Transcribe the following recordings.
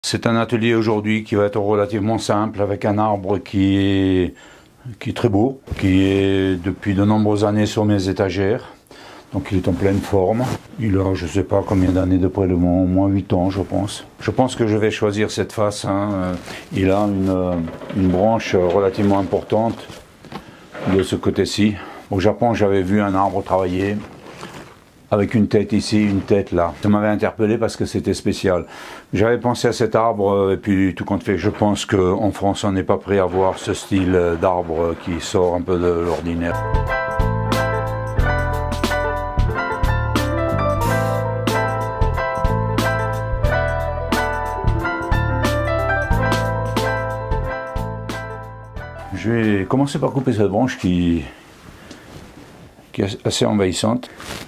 C'est un atelier aujourd'hui qui va être relativement simple avec un arbre qui est très beau, qui est depuis de nombreuses années sur mes étagères. Donc il est en pleine forme. Il a je ne sais pas combien d'années de prélèvement, au moins 8 ans je pense. Je pense que je vais choisir cette face. Il a une branche relativement importante de ce côté-ci. Au Japon j'avais vu un arbre travailler avec une tête ici, une tête là. Ça m'avait interpellé parce que c'était spécial. J'avais pensé à cet arbre et puis tout compte fait, je pense qu'en France on n'est pas prêt à voir ce style d'arbre qui sort un peu de l'ordinaire. Je vais commencer par couper cette branche qui est assez envahissante.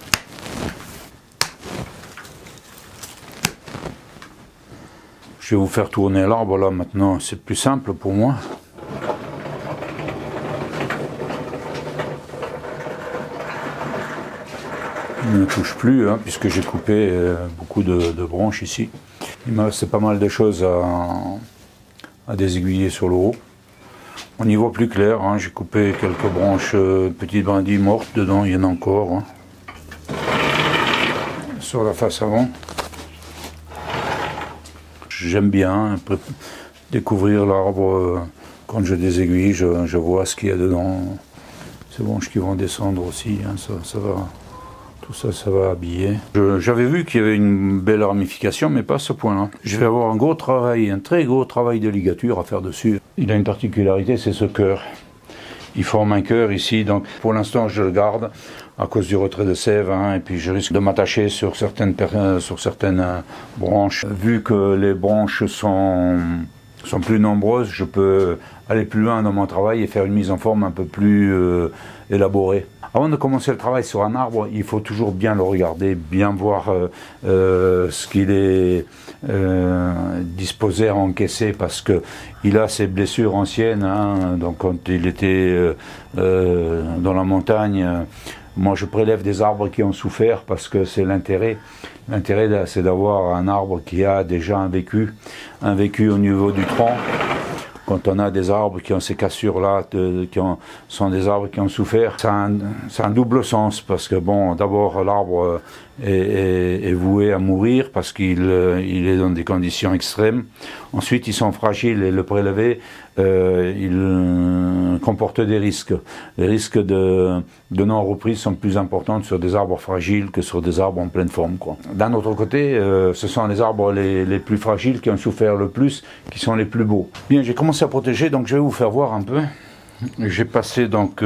Je vais vous faire tourner l'arbre là maintenant, c'est plus simple pour moi. Il ne touche plus puisque j'ai coupé beaucoup de branches ici. Il me reste pas mal de choses à désaiguiller sur le haut. On y voit plus clair, j'ai coupé quelques branches, petites brindilles mortes dedans, il y en a encore. Sur la face avant. J'aime bien découvrir l'arbre quand je désaiguille, je vois ce qu'il y a dedans. Ces branches qui vont descendre aussi, ça va, tout ça, ça va habiller. J'avais vu qu'il y avait une belle ramification, mais pas à ce point-là. Je vais avoir un gros travail, un très gros travail de ligature à faire dessus. Il a une particularité, c'est ce cœur. Il forme un cœur ici, donc pour l'instant je le garde à cause du retrait de sève, et puis je risque de m'attacher sur certaines branches. Vu que les branches sont plus nombreuses, je peux aller plus loin dans mon travail et faire une mise en forme un peu plus élaborée. Avant de commencer le travail sur un arbre, il faut toujours bien le regarder, bien voir ce qu'il est disposé à encaisser, parce que il a ses blessures anciennes. Donc quand il était dans la montagne, moi je prélève des arbres qui ont souffert parce que c'est l'intérêt. L'intérêt c'est d'avoir un arbre qui a déjà un vécu au niveau du tronc. Quand on a des arbres qui ont ces cassures-là, sont des arbres qui ont souffert, ça a un double sens, parce que bon, d'abord l'arbre est voué à mourir parce qu'il est dans des conditions extrêmes. Ensuite, ils sont fragiles et le prélever, il comporte des risques. Les risques de non-reprise sont plus importants sur des arbres fragiles que sur des arbres en pleine forme, quoi. D'un autre côté, ce sont les arbres les plus fragiles qui ont souffert le plus, qui sont les plus beaux. Bien, j'ai commencé à protéger, donc je vais vous faire voir un peu. J'ai passé donc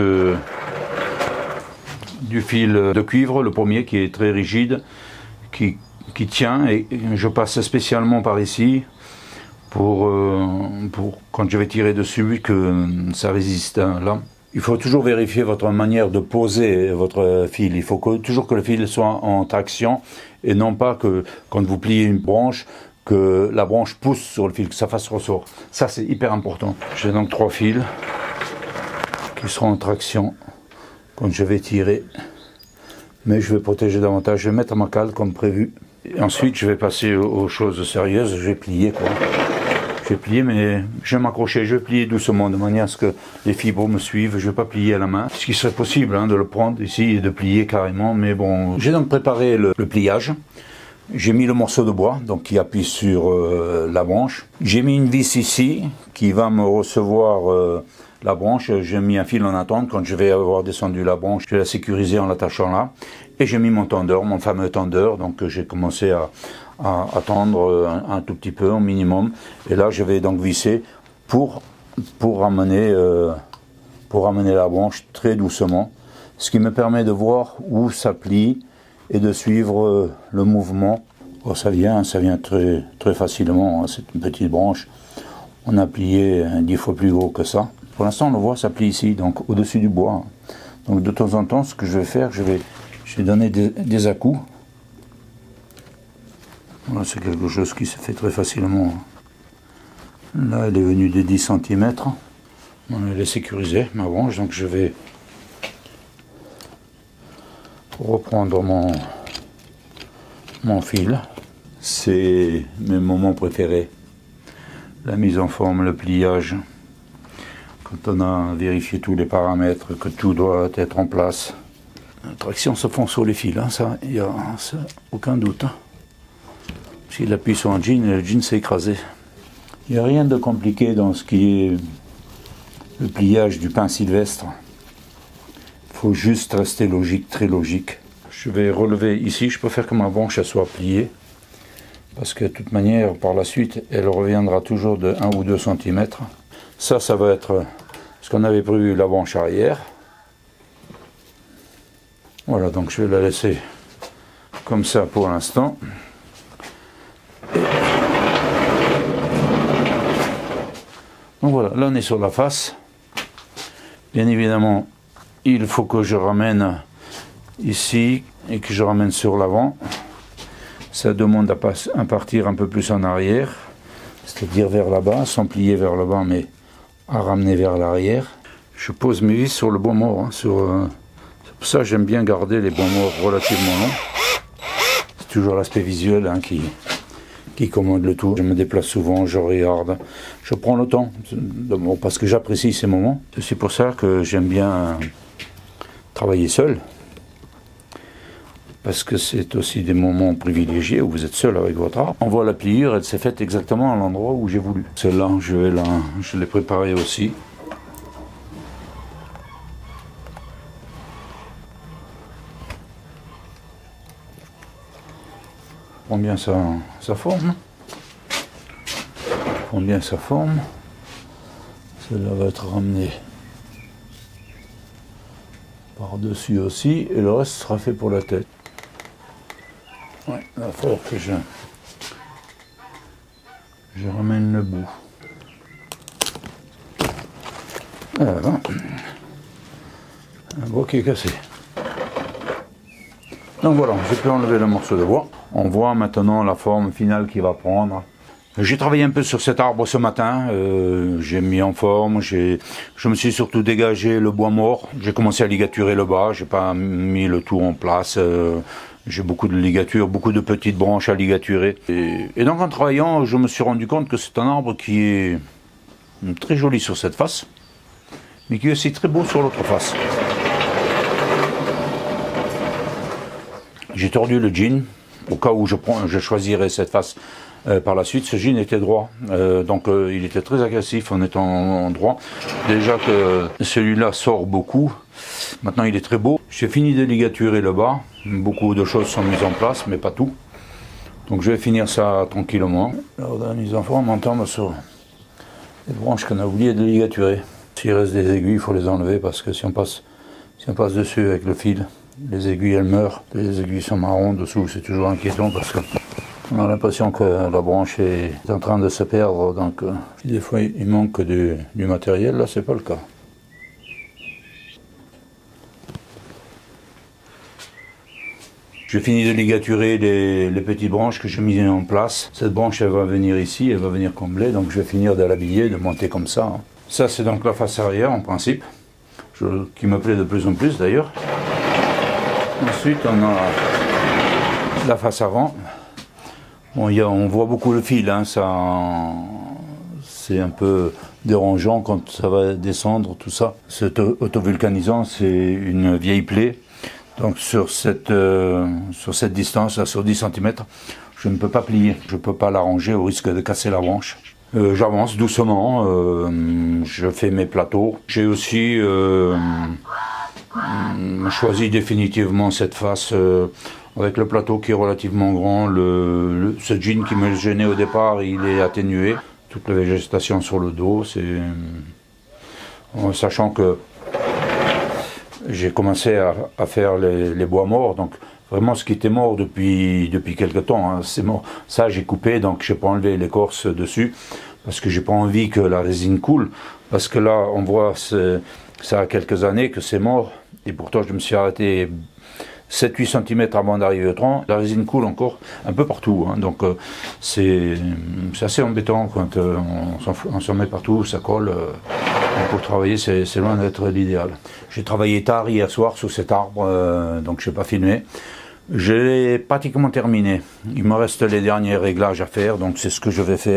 du fil de cuivre, le premier qui est très rigide, qui tient, et je passe spécialement par ici pour quand je vais tirer dessus que ça résiste là. Il faut toujours vérifier votre manière de poser votre fil. Il faut toujours que le fil soit en traction et non pas que quand vous pliez une branche, que la branche pousse sur le fil, que ça fasse ressort. Ça c'est hyper important. J'ai donc 3 fils qui seront en traction quand je vais tirer. Mais je vais protéger davantage. Je vais mettre ma cale comme prévu. Et ensuite je vais passer aux choses sérieuses. Je vais plier quoi. Je vais plier, mais je vais m'accrocher, je vais plier doucement de manière à ce que les fibres me suivent. Je ne vais pas plier à la main, ce qui serait possible de le prendre ici et de plier carrément, mais bon. J'ai donc préparé le pliage. J'ai mis le morceau de bois donc qui appuie sur la branche. J'ai mis une vis ici qui va me recevoir la branche. J'ai mis un fil en attente. Quand je vais avoir descendu la branche, je vais la sécuriser en l'attachant là. Et j'ai mis mon tendeur, mon fameux tendeur. Donc j'ai commencé à tendre un tout petit peu au minimum. Et là je vais donc visser pour amener la branche très doucement. Ce qui me permet de voir où ça plie et de suivre le mouvement. Oh, ça vient très, très facilement, c'est une petite branche. On a plié 10 fois plus gros que ça. Pour l'instant on le voit, ça plie ici, donc au-dessus du bois. Donc de temps en temps, ce que je vais faire, je vais donner des à-coups. Voilà, c'est quelque chose qui se fait très facilement. Là, elle est venue de 10 cm. Elle est sécurisée, ma branche, donc je vais reprendre mon fil. C'est mes moments préférés. la mise en forme, le pliage. Quand on a vérifié tous les paramètres, que tout doit être en place. La traction se fond sur les fils, hein, ça, il n'y a aucun doute. Hein. S'il appuie sur un jean, le jean s'est écrasé. Il n'y a rien de compliqué dans ce qui est le pliage du pain sylvestre. Il faut juste rester logique, très logique. Je vais relever ici, je préfère que ma branche soit pliée. Parce que de toute manière, par la suite, elle reviendra toujours de 1 ou 2 cm. Ça va être ce qu'on avait prévu, la branche arrière. Voilà, donc je vais la laisser comme ça pour l'instant. Donc voilà, là on est sur la face. Bien évidemment, il faut que je ramène ici et que je ramène sur l'avant. Ça demande à partir un peu plus en arrière, c'est-à-dire vers là-bas, sans plier vers le bas, mais à ramener vers l'arrière. Je pose mes vis sur le bois mort. Hein, c'est pour ça que j'aime bien garder les bois morts relativement longs. C'est toujours l'aspect visuel hein, qui commande le tout. Je me déplace souvent, je regarde, je prends le temps, parce que j'apprécie ces moments. C'est pour ça que j'aime bien travailler seul. Parce que c'est aussi des moments privilégiés où vous êtes seul avec votre art. On voit la pliure, elle s'est faite exactement à l'endroit où j'ai voulu. Celle-là, je l'ai préparée aussi. Prends bien sa forme. Prends bien sa forme. Celle-là va être ramenée par-dessus aussi, et le reste sera fait pour la tête. Ouais, il va falloir que je ramène le bout. Voilà. Un bois qui est cassé. Donc voilà, j'ai pu enlever le morceau de bois. On voit maintenant la forme finale qu'il va prendre. J'ai travaillé un peu sur cet arbre ce matin, j'ai mis en forme, je me suis surtout dégagé le bois mort. J'ai commencé à ligaturer le bas, j'ai pas mis le tout en place. J'ai beaucoup de ligatures, beaucoup de petites branches à ligaturer. Et donc en travaillant, je me suis rendu compte que c'est un arbre qui est très joli sur cette face, mais qui est aussi très beau sur l'autre face. J'ai tordu le jean, au cas où je choisirais cette face par la suite. Ce jean était droit, donc il était très agressif en étant droit. Déjà que celui-là sort beaucoup, maintenant il est très beau. J'ai fini de ligaturer le bas, beaucoup de choses sont mises en place, mais pas tout. Donc je vais finir ça tranquillement. Lors de la mise en forme, on tombe sur les branches qu'on a oublié de ligaturer. S'il reste des aiguilles, il faut les enlever parce que si on passe dessus avec le fil, les aiguilles elles meurent. Les aiguilles sont marron dessous, c'est toujours inquiétant parce qu'on a l'impression que la branche est en train de se perdre. Donc des fois il manque du matériel, là c'est pas le cas. J'ai fini de ligaturer les petites branches que j'ai mises en place. Cette branche, elle va venir ici, elle va venir combler, donc je vais finir de l'habiller, de monter comme ça. Ça, c'est donc la face arrière, en principe, qui me plaît de plus en plus d'ailleurs. Ensuite, on a la face avant. Bon, on voit beaucoup le fil, hein, c'est un peu dérangeant quand ça va descendre, tout ça. Cet autovulcanisant, c'est une vieille plaie. Donc sur cette distance, là, sur 10 cm, je ne peux pas plier, je ne peux pas l'arranger au risque de casser la branche. J'avance doucement, je fais mes plateaux. J'ai aussi choisi définitivement cette face avec le plateau qui est relativement grand. Ce jean qui me gênait au départ, il est atténué. Toute la végétation sur le dos, sachant que j'ai commencé à faire les bois morts, donc vraiment ce qui était mort depuis quelque temps, hein, c'est mort. Ça j'ai coupé, donc j'ai pas enlevé l'écorce dessus, parce que j'ai pas envie que la résine coule, parce que là on voit, ça a quelques années que c'est mort, et pourtant je me suis arrêté 7-8 cm avant d'arriver au tronc. La résine coule encore un peu partout, hein, donc c'est assez embêtant quand on s'en met partout, ça colle. Pour travailler, c'est loin d'être l'idéal. J'ai travaillé tard hier soir sous cet arbre, donc je n'ai pas filmé. Je l'ai pratiquement terminé. Il me reste les derniers réglages à faire, donc c'est ce que je vais faire.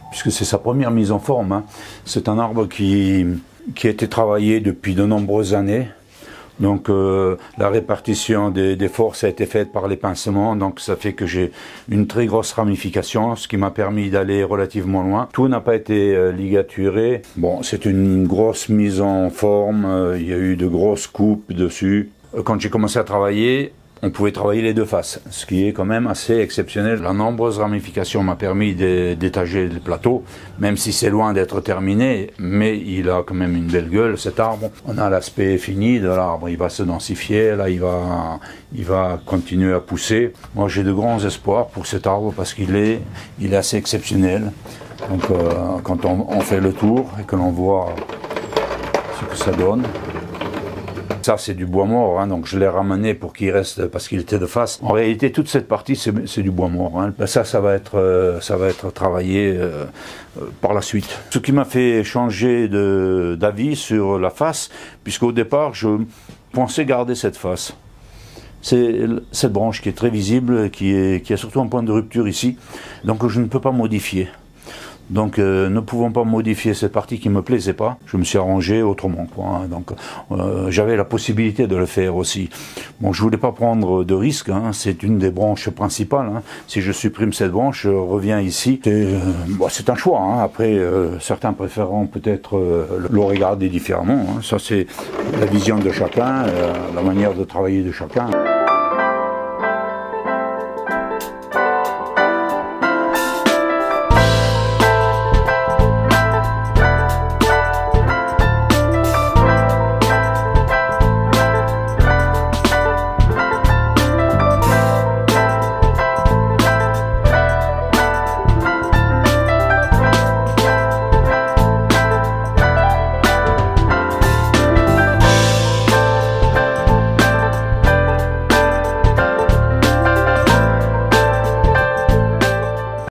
puisque c'est sa première mise en forme, hein. C'est un arbre qui a été travaillé depuis de nombreuses années. Donc la répartition des forces a été faite par les pincements, donc ça fait que j'ai une très grosse ramification, ce qui m'a permis d'aller relativement loin. Tout n'a pas été ligaturé. Bon, c'est une grosse mise en forme, il y a eu de grosses coupes dessus. Quand j'ai commencé à travailler, on pouvait travailler les deux faces, ce qui est quand même assez exceptionnel. La nombreuse ramification m'a permis d'étager le plateau, même si c'est loin d'être terminé, mais il a quand même une belle gueule, cet arbre. On a l'aspect fini de l'arbre, il va se densifier, là il va continuer à pousser. Moi j'ai de grands espoirs pour cet arbre parce qu'il est assez exceptionnel. Donc quand on fait le tour et que l'on voit ce que ça donne. Ça c'est du bois mort, hein, donc je l'ai ramené pour qu'il reste parce qu'il était de face. En réalité toute cette partie c'est du bois mort, hein. Ça va être travaillé par la suite. Ce qui m'a fait changer d'avis sur la face, puisqu'au départ je pensais garder cette face. C'est cette branche qui est très visible, qui a surtout un point de rupture ici, donc je ne peux pas modifier. Donc ne pouvant pas modifier cette partie qui ne me plaisait pas, je me suis arrangé autrement, quoi, hein. Donc j'avais la possibilité de le faire aussi. Bon, je voulais pas prendre de risques, hein. C'est une des branches principales, hein. Si je supprime cette branche, je reviens ici. C'est un choix, hein. Après, certains préféreront peut-être le regarder différemment, hein. Ça c'est la vision de chacun, la manière de travailler de chacun.